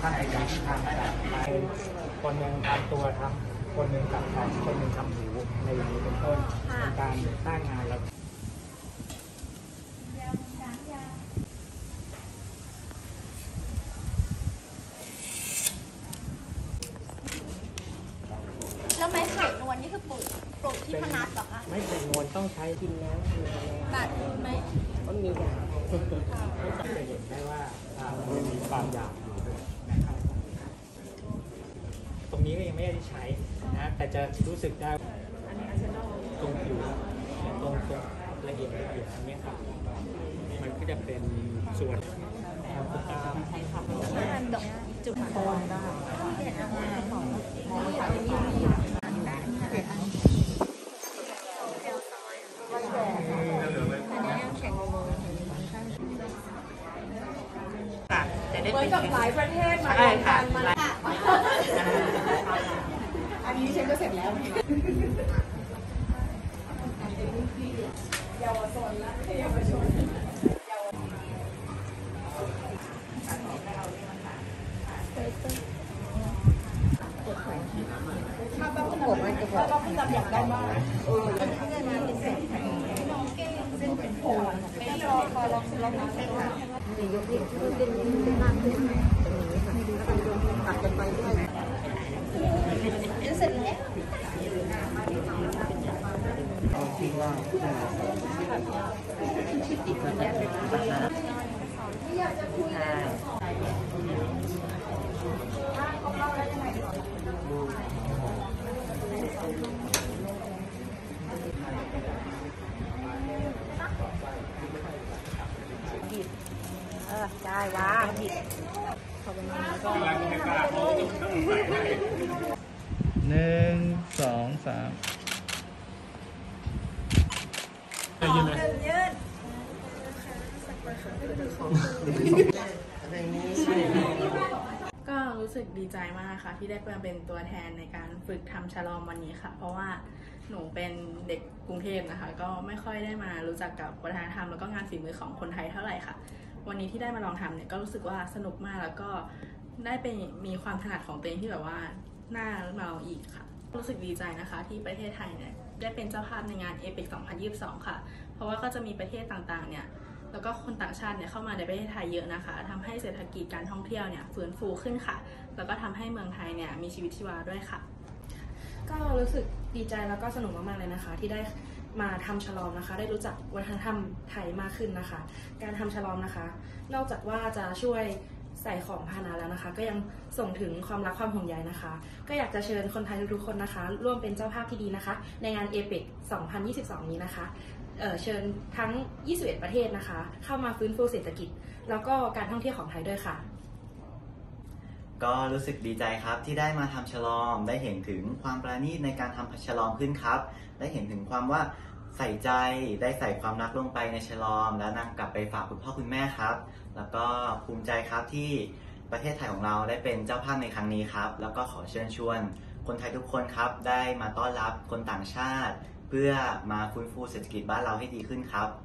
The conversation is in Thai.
ท่านอาจารย์ที่ทำแบบคนหนึ่งทำตัวทำคนหนึ่งทำของคนหนึ่งทำหูในนี้เป็นต้นเป็นการสร้างงานแล้วไม้ไผ่นวลนี่คือปลูกที่พนัสเหรอคะไม้ไผ่นวลต้องใช้กินแล้วแบบไหมต้องมีอย่างจะเห็นได้ว่ามันมีความหยาบอยู่ด้วยนะครับตรงนี้ก็ยังไม่ได้ใช้นะแต่จะรู้สึกได้ตรงผิวตรงละเอียดตรงนี้ครับมันก็จะเป็นส่วนมันดอกจุดโคนได้เหมือนกับหลายประเทศมาด้วยกันมาอันนี้ฉันก็เสร็จแล้วเยาวชนและเยาวชนถ้าต้องจำอยากได้มากน้องเก่งเส้นเป็นโผล่ไม่พอลองเส้นค่ะยกเส้นมากขึ้นตรงนี้ค่ะตัดกันไปด้วยเสร็จแล้วคิดว่าอยากจะคุยได้ว้าบิดขอบคุณมากก็ 1 2 3 ยืนก็รู้สึกดีใจมากค่ะที่ได้มาเป็นตัวแทนในการฝึกทำฉลอมวันนี้ค่ะเพราะว่าหนูเป็นเด็กกรุงเทพนะคะก็ไม่ค่อยได้มารู้จักกับวัฒนธรรมแล้วก็งานฝีมือของคนไทยเท่าไหร่ค่ะวันนี้ที่ได้มาลองทำเนี่ยก็รู้สึกว่าสนุกมากแล้วก็ได้เป็นมีความถนัดของตัวเองที่แบบว่าน่ามาลองอีกค่ะรู้สึกดีใจนะคะที่ประเทศไทยเนี่ยได้เป็นเจ้าภาพในงาน APEC 2022 ค่ะเพราะว่าก็จะมีประเทศต่างๆเนี่ยแล้วก็คนต่างชาติเนี่ยเข้ามาในประเทศไทยเยอะนะคะทำให้เศรษฐกิจการท่องเที่ยวเนี่ยฟื้นฟูขึ้นค่ะแล้วก็ทำให้เมืองไทยเนี่ยมีชีวิตชีวาด้วยค่ะก็รู้สึกดีใจแล้วก็สนุกมากๆเลยนะคะที่ได้มาทำฉลอมนะคะได้รู้จักวัฒนธรรมไทยมากขึ้นนะคะการทำฉลอมนะคะนอกจากว่าจะช่วยใส่ของพาหนะแล้วนะคะก็ยังส่งถึงความรักความห่วงใยนะคะก็อยากจะเชิญคนไทยทุกๆคนนะคะร่วมเป็นเจ้าภาพที่ดีนะคะในงาน APEC 2022 นี้นะคะเชิญทั้ง 21 ประเทศนะคะเข้ามาฟื้นฟูเศรษฐกิจแล้วก็การท่องเที่ยวของไทยด้วยค่ะก็รู้สึกดีใจครับที่ได้มาทำฉลอมได้เห็นถึงความประณีตในการทำฉลอมขึ้นครับได้เห็นถึงความว่าใส่ใจได้ใส่ความรักลงไปในฉลอมแล้วนำกลับไปฝากคุณพ่อคุณแม่ครับแล้วก็ภูมิใจครับที่ประเทศไทยของเราได้เป็นเจ้าภาพในครั้งนี้ครับแล้วก็ขอเชิญชวนคนไทยทุกคนครับได้มาต้อนรับคนต่างชาติเพื่อมาฟื้นฟูเศรษฐกิจบ้านเราให้ดีขึ้นครับ